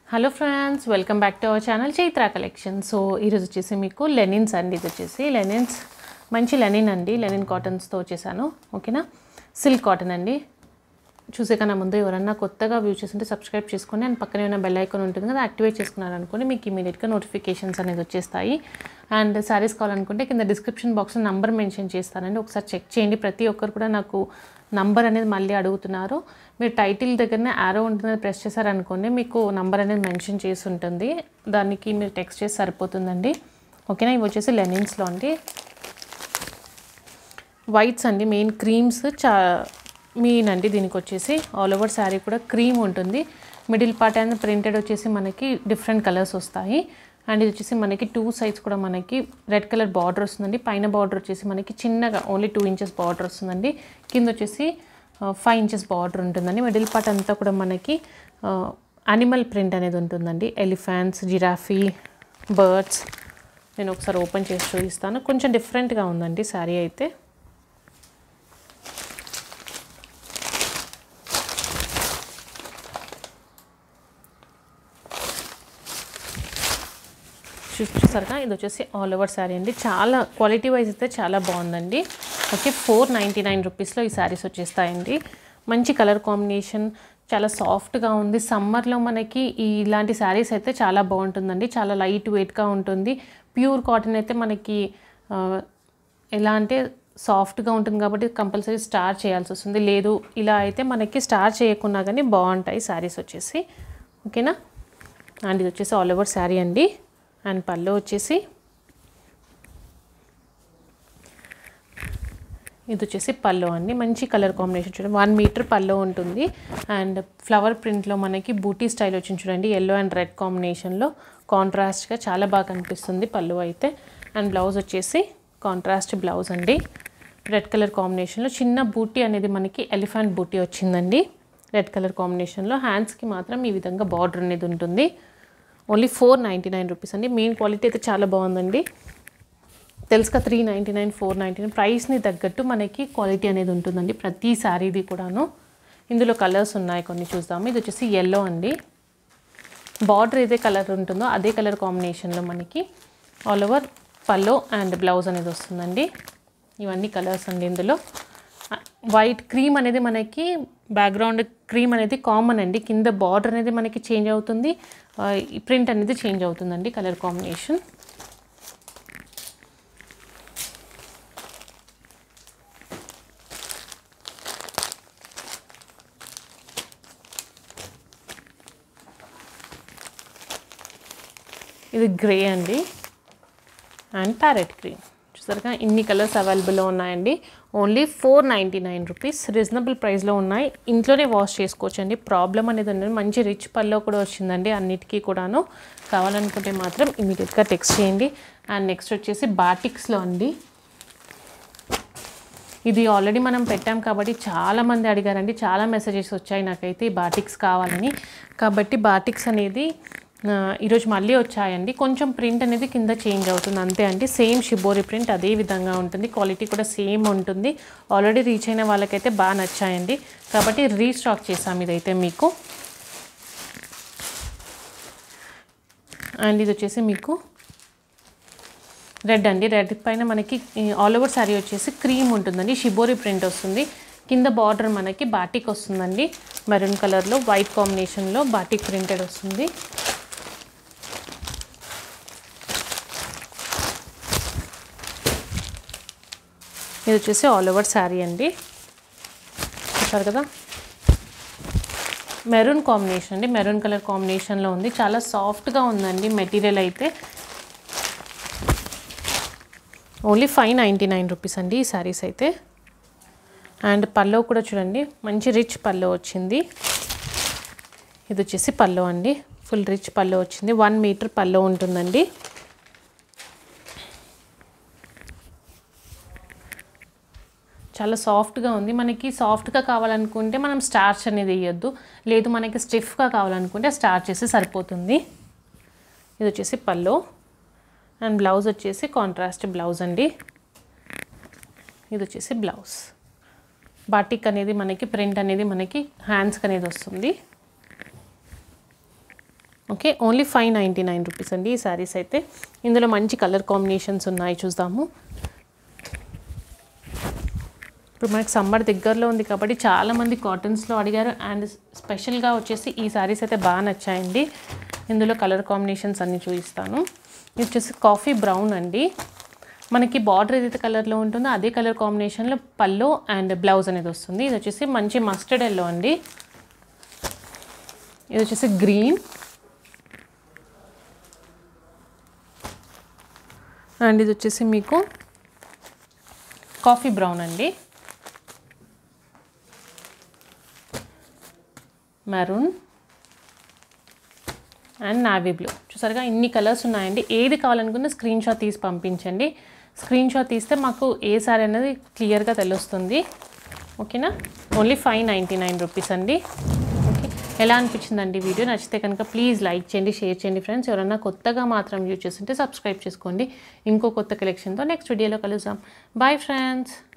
Hello friends, welcome back to our channel Chaitra collection. So ఈరోజు వచ్చేసి మీకు లెనిన్స్ అండి. ఇది వచ్చేసి లెనిన్స్, మంచి లెనిన్ అండి. లెనిన్ కాటన్స్తో వచ్చేసాను. ఓకేనా, సిల్క్ కాటన్ అండి. చూసే కన్నా ముందు ఎవరన్నా కొత్తగా వ్యూ చేస్తుంటే సబ్స్క్రైబ్ చేసుకోండి. అండ్ పక్కనే ఉన్న బెల్ ఐకాన్ ఉంటుంది కదా, యాక్టివేట్ చేసుకున్నారనుకోండి మీకు ఇమీడియట్గా నోటిఫికేషన్స్ అనేది వచ్చేస్తాయి. అండ్ శారీస్ కావాలనుకుంటే కింద డిస్క్రిప్షన్ బాక్స్లో నంబర్ మెన్షన్ చేస్తానండి, ఒకసారి చెక్ చేయండి. ప్రతి ఒక్కరు కూడా నాకు నంబర్ అనేది మళ్ళీ అడుగుతున్నారు. మీరు టైటిల్ దగ్గరనే యారో ఉంటుంది, ప్రెస్ చేశారనుకోండి మీకు నంబర్ అనేది మెన్షన్ చేసి ఉంటుంది, దానికి మీరు టెక్స్ట్ చేసి సరిపోతుందండి. ఓకేనా, ఇవి వచ్చేసి లెనిన్స్లో అండి. వైట్స్ అండి, మెయిన్ క్రీమ్స్ మెయిన్ అండి. దీనికి వచ్చేసి ఆల్ ఓవర్ శారీ కూడా క్రీమ్ ఉంటుంది. మిడిల్ పార్ట్ అండ్ ప్రింటెడ్ వచ్చేసి మనకి డిఫరెంట్ కలర్స్ వస్తాయి. అండ్ ఇది వచ్చేసి మనకి 2 సైడ్స్ కూడా మనకి రెడ్ కలర్ బార్డర్ వస్తుందండి. పైన బార్డర్ వచ్చేసి మనకి చిన్నగా ఓన్లీ 2 ఇంచెస్ బార్డర్ వస్తుందండి. కింద వచ్చేసి 5 ఇంచెస్ బార్డర్ ఉంటుందండి. మిడిల్ పార్ట్ అంతా కూడా మనకి యానిమల్ ప్రింట్ అనేది ఉంటుందండి. Elephants, giraffe, birds. నేను ఒకసారి ఓపెన్ చేసి చూపిస్తాను. కొంచెం డిఫరెంట్గా ఉందండి శారీ అయితే. చూసారుగా, ఇది వచ్చేసి ఆల్ ఓవర్ శారీ అండి. చాలా క్వాలిటీ వైజ్ అయితే చాలా బాగుందండి. ఓకే, 499 రూపీస్లో ఈ శారీస్ వచ్చేస్తాయండి. మంచి కలర్ కాంబినేషన్, చాలా సాఫ్ట్గా ఉంది. సమ్మర్లో మనకి ఇలాంటి శారీస్ అయితే చాలా బాగుంటుందండి. చాలా లైట్ వెయిట్గా ఉంటుంది. ప్యూర్ కాటన్ అయితే మనకి ఎలా అంటే సాఫ్ట్గా ఉంటుంది కాబట్టి కంపల్సరీ స్టార్ చేయాల్సి వస్తుంది. లేదు ఇలా అయితే మనకి స్టార్ చేయకుండా కానీ బాగుంటాయి శారీస్ వచ్చేసి. ఓకేనా, అండ్ ఇది వచ్చేసి ఆల్ ఓవర్ శారీ అండి. అండ్ పళ్ళు వచ్చేసి ఇది వచ్చేసి పళ్ళు అండి. మంచి కలర్ కాంబినేషన్ చూడండి, 1 మీటర్ పళ్ళు ఉంటుంది. అండ్ ఫ్లవర్ ప్రింట్లో మనకి బూటీ స్టైల్ వచ్చింది చూడండి, ఎల్లో అండ్ రెడ్ కాంబినేషన్లో కాంట్రాస్ట్గా చాలా బాగా కనిపిస్తుంది పళ్ళు అయితే. అండ్ బ్లౌజ్ వచ్చేసి కాంట్రాస్ట్ బ్లౌజ్ అండి. రెడ్ కలర్ కాంబినేషన్లో చిన్న బూటీ అనేది మనకి ఎలిఫెంట్ బూటీ వచ్చిందండి రెడ్ కలర్ కాంబినేషన్లో. హ్యాండ్స్కి మాత్రం ఈ విధంగా బార్డర్ అనేది ఉంటుంది. ఓన్లీ 499 రూపీస్ అండి. మెయిన్ క్వాలిటీ అయితే చాలా బాగుందండి. తెలుసుగా 399, 499 ప్రైస్ని తగ్గట్టు మనకి క్వాలిటీ అనేది ఉంటుందండి ప్రతి శారీది కూడాను. ఇందులో కలర్స్ ఉన్నాయి, కొన్ని చూద్దాము. ఇది వచ్చేసి ఎల్లో అండి. బార్డర్ ఏదే కలర్ ఉంటుందో అదే కలర్ కాంబినేషన్లో మనకి ఆల్ ఓవర్ పల్లో అండ్ బ్లౌజ్ అనేది వస్తుందండి. ఇవన్నీ కలర్స్ అండి. ఇందులో వైట్ క్రీమ్ అనేది మనకి బ్యాక్గ్రౌండ్ క్రీమ్ అనేది కామన్ అండి. కింద బార్డర్ అనేది మనకి చేంజ్ అవుతుంది, ప్రింట్ అనేది చేంజ్ అవుతుందండి కలర్ కాంబినేషన్. ఇది గ్రే అండి అండ్ ప్యారెట్ గ్రీన్. చూసారుగా, ఇన్ని కలర్స్ అవైలబుల్లో ఉన్నాయండి. ఓన్లీ 499 రూపీస్, రీజనబుల్ ప్రైస్లో ఉన్నాయి. ఇంట్లోనే వాష్ చేసుకోవచ్చండి, ప్రాబ్లం అనేది ఉండదు. మంచి రిచ్ పల్లో కూడా వచ్చిందండి అన్నిటికీ కూడాను. కావాలనుకుంటే మాత్రం ఇమీడియట్గా టెక్స్ట్ చేయండి. అండ్ నెక్స్ట్ వచ్చేసి బాటిక్స్లో అండి. ఇది ఆల్రెడీ మనం పెట్టాం కాబట్టి చాలామంది అడిగారండి, చాలా మెసేజెస్ వచ్చాయి నాకైతే ఈ బాటిక్స్ కావాలని. కాబట్టి బాటిక్స్ అనేది ఈరోజు మళ్ళీ వచ్చాయండి. కొంచెం ప్రింట్ అనేది కింద చేంజ్ అవుతుంది అంతే అండి. సేమ్ షిబోరి ప్రింట్ అదే విధంగా ఉంటుంది, క్వాలిటీ కూడా సేమ్ ఉంటుంది. ఆల్రెడీ రీచ్ అయిన వాళ్ళకైతే బాగా నచ్చాయండి కాబట్టి రీస్టాక్ చేసాం ఇదైతే మీకు. అండ్ ఇది వచ్చేసి మీకు రెడ్ అండి. రెడ్ పైన మనకి ఆల్ ఓవర్ శారీ వచ్చేసి క్రీమ్ ఉంటుందండి, షిబోరి ప్రింట్ వస్తుంది. కింద బార్డర్ మనకి బాటిక్ వస్తుందండి, మెరూన్ కలర్లో వైట్ కాంబినేషన్లో బాటిక్ ప్రింటెడ్ వస్తుంది. ఇది వచ్చేసి ఆల్ ఓవర్ శారీ అండి. చూసారు కదా, మెరూన్ కాంబినేషన్ అండి, మెరూన్ కలర్ కాంబినేషన్లో ఉంది. చాలా సాఫ్ట్గా ఉందండి మెటీరియల్ అయితే. ఓన్లీ 599 రూపీస్ అండి ఈ శారీస్ అయితే. అండ్ పల్లో కూడా చూడండి, మంచి రిచ్ పల్లో వచ్చింది. ఇది వచ్చేసి పల్లో అండి, ఫుల్ రిచ్ పల్లో వచ్చింది. 1 మీటర్ పల్లో ఉంటుందండి. చాలా సాఫ్ట్గా ఉంది. మనకి సాఫ్ట్గా కావాలనుకుంటే మనం స్టార్చ్ అనేది వేయొద్దు, లేదు మనకి స్టిఫ్గా కావాలనుకుంటే స్టార్చ్ చేసి సరిపోతుంది. ఇది వచ్చేసి పల్లో అండ్ బ్లౌజ్ వచ్చేసి కాంట్రాస్ట్ బ్లౌజ్ అండి. ఇది వచ్చేసి బ్లౌజ్. బాటిక్ అనేది మనకి ప్రింట్ అనేది మనకి హ్యాండ్స్కి అనేది వస్తుంది. ఓకే, ఓన్లీ 599 రూపీస్ అండి ఈ శారీస్ అయితే. ఇందులో మంచి కలర్ కాంబినేషన్స్ ఉన్నాయి, చూద్దాము. ఇప్పుడు మనకి సమ్మర్ దగ్గరలో ఉంది కాబట్టి చాలామంది కాటన్స్లో అడిగారు అండ్ స్పెషల్గా వచ్చేసి ఈ శారీస్ అయితే బాగా నచ్చాయండి. ఇందులో కలర్ కాంబినేషన్స్ అన్నీ చూపిస్తాను. ఇది వచ్చేసి కాఫీ బ్రౌన్ అండి. మనకి బార్డర్ ఏదైతే కలర్లో ఉంటుందో అదే కలర్ కాంబినేషన్లో పల్లో అండ్ బ్లౌజ్ అనేది వస్తుంది. ఇది వచ్చేసి మంచి మస్టర్డ్ ఎల్లో అండి. ఇది వచ్చేసి గ్రీన్ అండ్ ఇది వచ్చేసి మీకు కాఫీ బ్రౌన్ అండి, మెరూన్ అండ్ నావీ బ్లూ. చూసారుగా ఇన్ని కలర్స్ ఉన్నాయండి. ఏది కావాలనుకున్న స్క్రీన్ షాట్ తీసి పంపించండి. స్క్రీన్ షాట్ తీస్తే మాకు ఏ సారీ అనేది క్లియర్గా తెలుస్తుంది. ఓకేనా, ఓన్లీ 599 రూపీస్ అండి. ఓకే, ఎలా అనిపించిందండి వీడియో? నచ్చితే కనుక ప్లీజ్ లైక్ చేయండి, షేర్ చేయండి ఫ్రెండ్స్. ఎవరైనా కొత్తగా మాత్రం వ్యూ చేస్తుంటే సబ్స్క్రైబ్ చేసుకోండి. ఇంకో కొత్త కలెక్షన్తో నెక్స్ట్ వీడియోలో కలుద్దాం. Bye friends.